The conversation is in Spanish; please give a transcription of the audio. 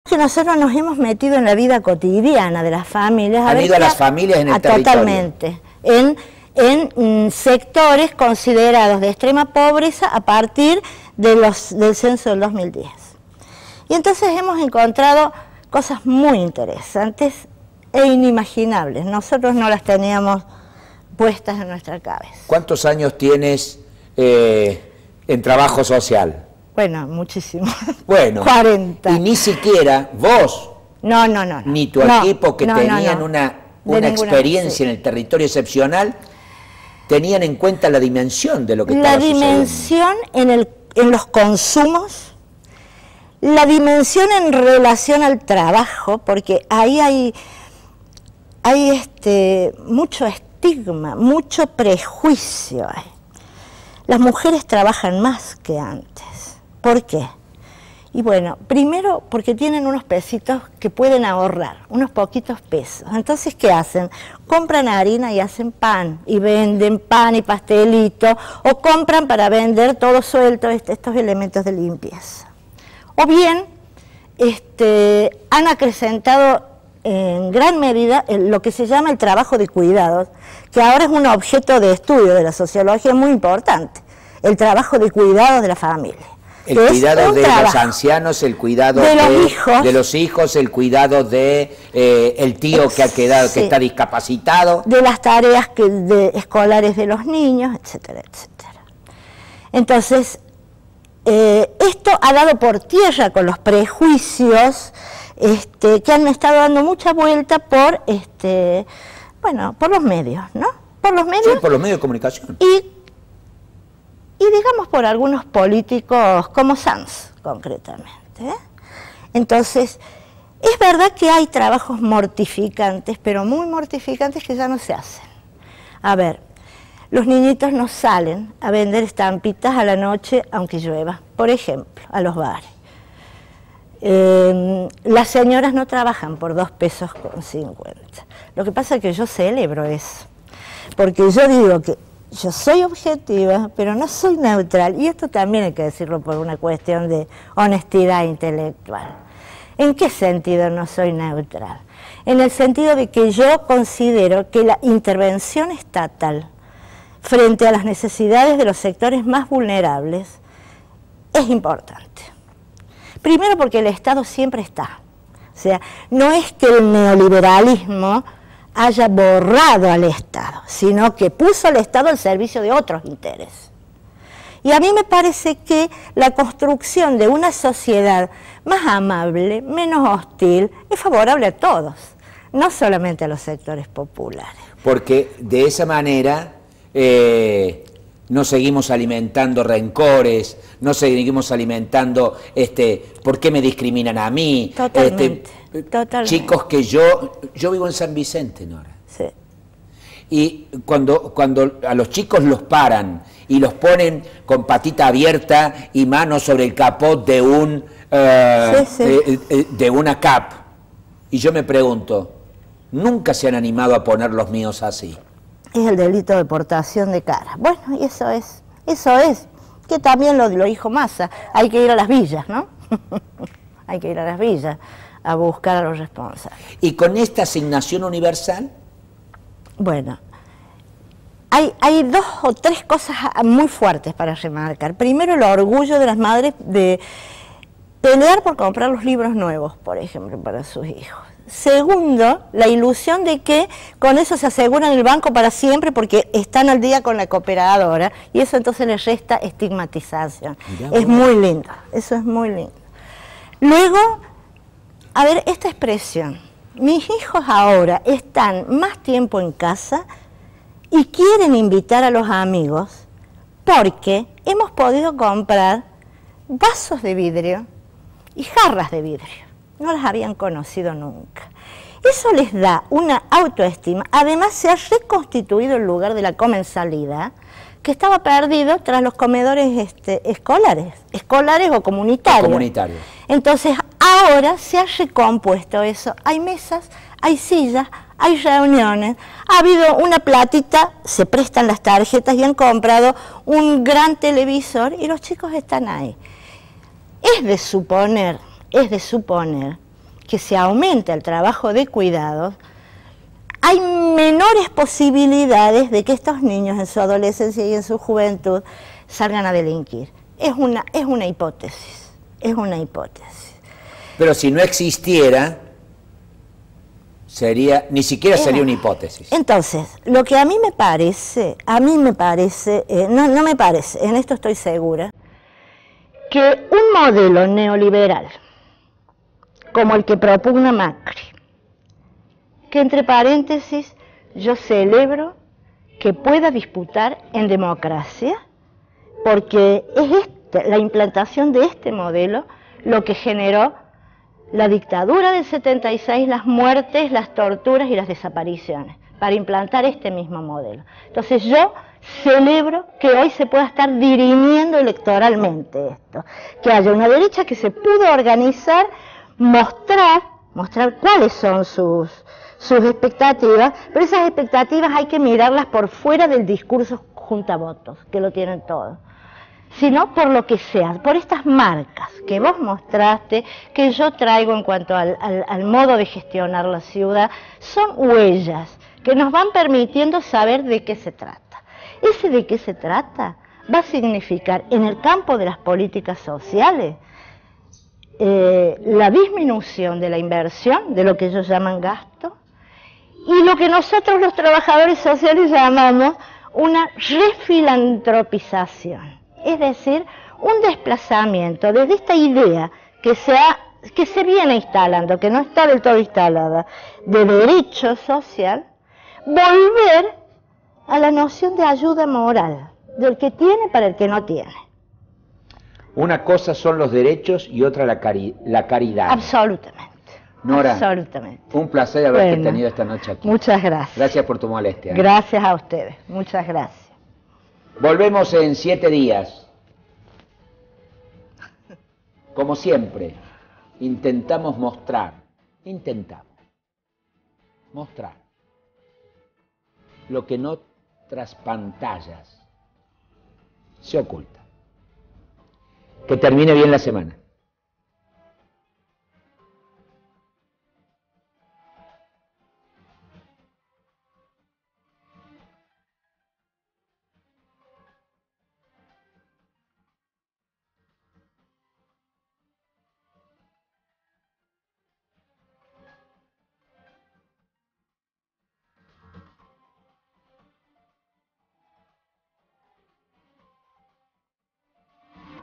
que nosotros nos hemos metido en la vida cotidiana de las familias. Han ido a las familias en el territorio. Totalmente. En sectores considerados de extrema pobreza a partir del censo del 2010. Y entonces hemos encontrado cosas muy interesantes e inimaginables. Nosotros no las teníamos puestas en nuestra cabeza. ¿Cuántos años tienes en trabajo social? Bueno, muchísimo. Bueno, 40. Y ni siquiera vos, no, ni tu equipo que tenían una experiencia en el territorio excepcional, tenían en cuenta la dimensión de lo que estaba sucediendo. La dimensión en los consumos, la dimensión en relación al trabajo, porque ahí hay mucho estigma, mucho prejuicio. Las mujeres trabajan más que antes. ¿Por qué? Y bueno, primero porque tienen unos pesitos que pueden ahorrar, unos poquitos pesos. Entonces, ¿qué hacen? Compran harina y hacen pan, y venden pan y pastelito, o compran para vender todo suelto estos elementos de limpieza. O bien, han acrecentado en gran medida lo que se llama el trabajo de cuidados, que ahora es un objeto de estudio de la sociología muy importante, el trabajo de cuidados de la familia. El cuidado de los ancianos, el cuidado de los hijos, el cuidado de el tío que ha quedado, que está discapacitado. De las tareas escolares de los niños, etcétera, etcétera. Entonces, esto ha dado por tierra con los prejuicios que han estado dando mucha vuelta por, por los medios, ¿no? Por los medios. Sí, por los medios de comunicación. Y digamos por algunos políticos como Sanz, concretamente. Entonces, es verdad que hay trabajos mortificantes, pero muy mortificantes que ya no se hacen. A ver, los niñitos no salen a vender estampitas a la noche, aunque llueva, por ejemplo, a los bares. Las señoras no trabajan por 2,50 pesos. Lo que pasa es que yo celebro eso, porque yo digo que yo soy objetiva, pero no soy neutral, y esto también hay que decirlo por una cuestión de honestidad intelectual. ¿En qué sentido no soy neutral? En el sentido de que yo considero que la intervención estatal frente a las necesidades de los sectores más vulnerables es importante. Primero porque el Estado siempre está. O sea, no es que el neoliberalismo haya borrado al Estado, sino que puso al Estado al servicio de otros intereses. Y a mí me parece que la construcción de una sociedad más amable, menos hostil, es favorable a todos, no solamente a los sectores populares. Porque de esa manera no seguimos alimentando rencores, no seguimos alimentando, ¿por qué me discriminan a mí? Totalmente, totalmente. Chicos que yo vivo en San Vicente, Nora. Sí. Y cuando a los chicos los paran y los ponen con patita abierta y manos sobre el capot de de una cap, y yo me pregunto, ¿nunca se han animado a poner los míos así? Es el delito de portación de cara. Bueno, y eso es, que también lo dijo Massa, hay que ir a las villas, ¿no? Hay que ir a las villas a buscar a los responsables. ¿Y con esta asignación universal? Bueno, hay 2 o 3 cosas muy fuertes para remarcar. Primero, el orgullo de las madres de pelear por comprar los libros nuevos, por ejemplo, para sus hijos. Segundo, la ilusión de que con eso se aseguran el banco para siempre porque están al día con la cooperadora, y eso entonces les resta estigmatización. Es muy lindo, eso es muy lindo. Luego, a ver, esta expresión, mis hijos ahora están más tiempo en casa y quieren invitar a los amigos porque hemos podido comprar vasos de vidrio y jarras de vidrio. No las habían conocido nunca. Eso les da una autoestima. Además, se ha reconstituido el lugar de la comensalidad que estaba perdido tras los comedores escolares o comunitarios. Entonces, ahora se ha recompuesto eso. Hay mesas, hay sillas, hay reuniones, ha habido una platita, se prestan las tarjetas y han comprado un gran televisor y los chicos están ahí. Es de suponer que se aumenta el trabajo de cuidados, hay menores posibilidades de que estos niños en su adolescencia y en su juventud salgan a delinquir. Es una hipótesis, es una hipótesis. Pero si no existiera, ni siquiera sería una hipótesis. Entonces, lo que a mí me parece, no me parece, en esto estoy segura, que un modelo neoliberal, como el que propugna Macri, que entre paréntesis yo celebro que pueda disputar en democracia, porque es la implantación de este modelo lo que generó la dictadura del 76, las muertes, las torturas y las desapariciones, para implantar este mismo modelo. Entonces yo celebro que hoy se pueda estar dirimiendo electoralmente esto, que haya una derecha que se pudo organizar, mostrar cuáles son sus expectativas, pero esas expectativas hay que mirarlas por fuera del discurso juntavotos, que lo tienen todo, sino por lo que sea, por estas marcas que vos mostraste, que yo traigo en cuanto al modo de gestionar la ciudad, son huellas que nos van permitiendo saber de qué se trata. Ese de qué se trata va a significar en el campo de las políticas sociales la disminución de la inversión, de lo que ellos llaman gasto, y lo que nosotros los trabajadores sociales llamamos una refilantropización, es decir, un desplazamiento desde esta idea que se viene instalando, que no está del todo instalada, de derecho social, volver a la noción de ayuda moral, del que tiene para el que no tiene. Una cosa son los derechos y otra la caridad. Absolutamente. Nora, absolutamente. Un placer haberte tenido esta noche aquí. Muchas gracias. Gracias por tu molestia. Gracias a ustedes. Muchas gracias. Volvemos en 7 días. Como siempre, intentamos mostrar lo que no tras pantallas se oculta. Que termine bien la semana.